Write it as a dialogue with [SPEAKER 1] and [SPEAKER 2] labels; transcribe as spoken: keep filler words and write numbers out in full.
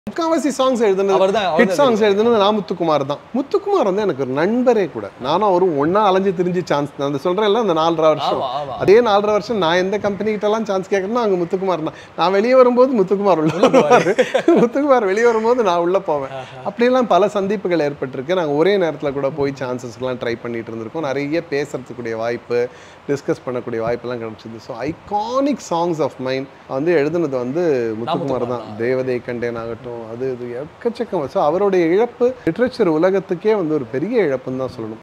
[SPEAKER 1] முக்காவாசி சாங்ஸ் எழுதுனது hit songs எழுதுனது நான் முத்துக்குமார் தான். முத்துக்குமார் வந்து எனக்கு ஒரு நண்பரே கூட. நானும் அவரும் ஒன்னா அலைஞ்சு திரிஞ்சு சான்ஸ் அந்த சொல்றேன்ல அந்த நாலரை வருஷம் அதே நாலரை வருஷம் நான் எந்த கம்பெனி கிட்டலாம் சான்ஸ் கேட்கறேன்னா அங்கே முத்துக்குமார் தான். நான் வெளியே வரும்போது முத்துக்குமார் உள்ள வருவார், முத்துக்குமார் வெளியே வரும்போது நான் உள்ள போவேன். அப்படியெல்லாம் பல சந்திப்புகள் ஏற்பட்டிருக்கு. நாங்கள் ஒரே நேரத்தில் கூட போய் சான்சஸ்லாம் ட்ரை பண்ணிட்டு இருந்திருக்கோம். நிறைய பேசுறதுக்கூடிய வாய்ப்பு, டிஸ்கஸ் பண்ணக்கூடிய வாய்ப்பெல்லாம் கிடைச்சிது. So iconic songs of mind வந்து எழுதுனது வந்து முத்துக்குமார் தான். தேவதை கண்டேன் ஆகட்டும், அது இது எக்கச்சக்கம். ஸோ அவருடைய இழப்பு லிட்ரேச்சர் உலகத்துக்கே வந்து ஒரு பெரிய இழப்புன்னு தான் சொல்லணும்.